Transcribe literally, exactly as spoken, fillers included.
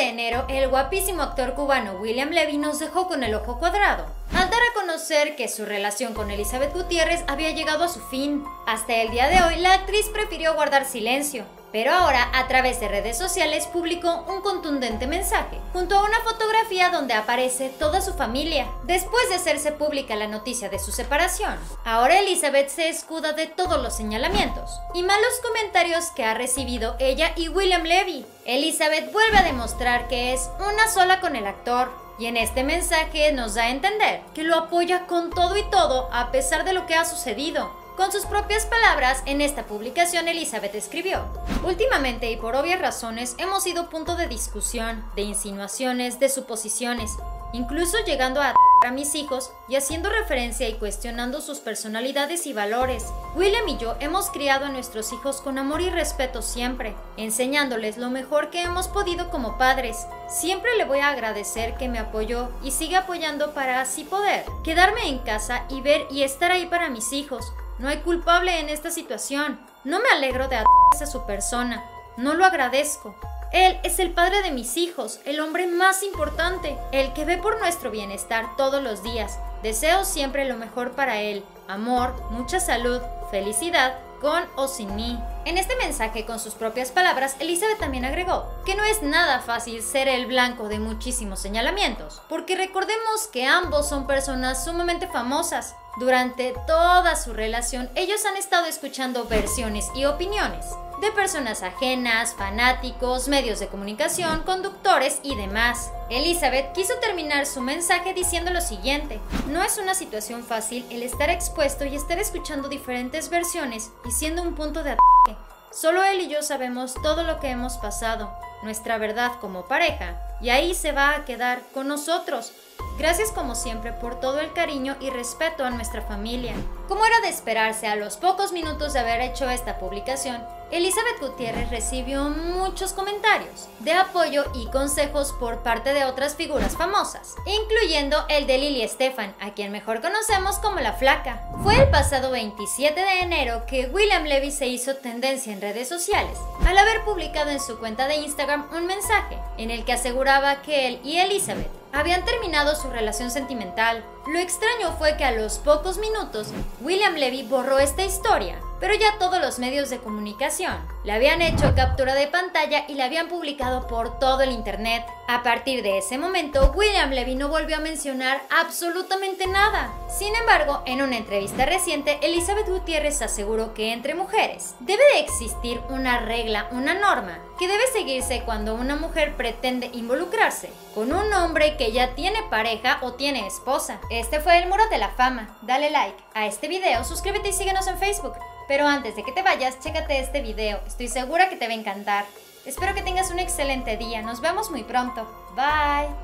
de enero, el guapísimo actor cubano William Levy nos dejó con el ojo cuadrado, al dar a conocer que su relación con Elizabeth Gutiérrez había llegado a su fin. Hasta el día de hoy, la actriz prefirió guardar silencio, pero ahora, a través de redes sociales, publicó un contundente mensaje, junto a una fotografía donde aparece toda su familia, después de hacerse pública la noticia de su separación. Ahora Elizabeth se escuda de todos los señalamientos y malos comentarios que ha recibido ella y William Levy. Elizabeth vuelve a demostrar que es una sola con el actor, y en este mensaje nos da a entender que lo apoya con todo y todo a pesar de lo que ha sucedido. Con sus propias palabras, en esta publicación Elizabeth escribió: últimamente y por obvias razones hemos sido punto de discusión, de insinuaciones, de suposiciones, incluso llegando a a mis hijos y haciendo referencia y cuestionando sus personalidades y valores. William y yo hemos criado a nuestros hijos con amor y respeto siempre, enseñándoles lo mejor que hemos podido como padres. Siempre le voy a agradecer que me apoyó y sigue apoyando para así poder quedarme en casa y ver y estar ahí para mis hijos. No hay culpable en esta situación. No me alegro de a su persona. No lo agradezco. Él es el padre de mis hijos, el hombre más importante, el que ve por nuestro bienestar todos los días. Deseo siempre lo mejor para él, amor, mucha salud, felicidad, con o sin mí. En este mensaje, con sus propias palabras, Elizabeth también agregó que no es nada fácil ser el blanco de muchísimos señalamientos, porque recordemos que ambos son personas sumamente famosas. Durante toda su relación, ellos han estado escuchando versiones y opiniones de personas ajenas, fanáticos, medios de comunicación, conductores y demás. Elizabeth quiso terminar su mensaje diciendo lo siguiente: no es una situación fácil el estar expuesto y estar escuchando diferentes versiones y siendo un punto de ataque. Solo él y yo sabemos todo lo que hemos pasado, nuestra verdad como pareja, y ahí se va a quedar con nosotros. Gracias como siempre por todo el cariño y respeto a nuestra familia. Como era de esperarse, a los pocos minutos de haber hecho esta publicación, Elizabeth Gutiérrez recibió muchos comentarios de apoyo y consejos por parte de otras figuras famosas, incluyendo el de Lily Estefan, a quien mejor conocemos como La Flaca. Fue el pasado veintisiete de enero que William Levy se hizo tendencia en redes sociales, al haber publicado en su cuenta de Instagram un mensaje en el que aseguraba que él y Elizabeth habían terminado su relación sentimental. Lo extraño fue que a los pocos minutos, William Levy borró esta historia, pero ya todos los medios de comunicación le habían hecho captura de pantalla y la habían publicado por todo el internet. A partir de ese momento, William Levy no volvió a mencionar absolutamente nada. Sin embargo, en una entrevista reciente, Elizabeth Gutiérrez aseguró que entre mujeres debe de existir una regla, una norma, que debe seguirse cuando una mujer pretende involucrarse con un hombre que ya tiene pareja o tiene esposa. Este fue el Muro de la Fama. Dale like a este video, suscríbete y síguenos en Facebook. Pero antes de que te vayas, chécate este video, estoy segura que te va a encantar. Espero que tengas un excelente día, nos vemos muy pronto. Bye.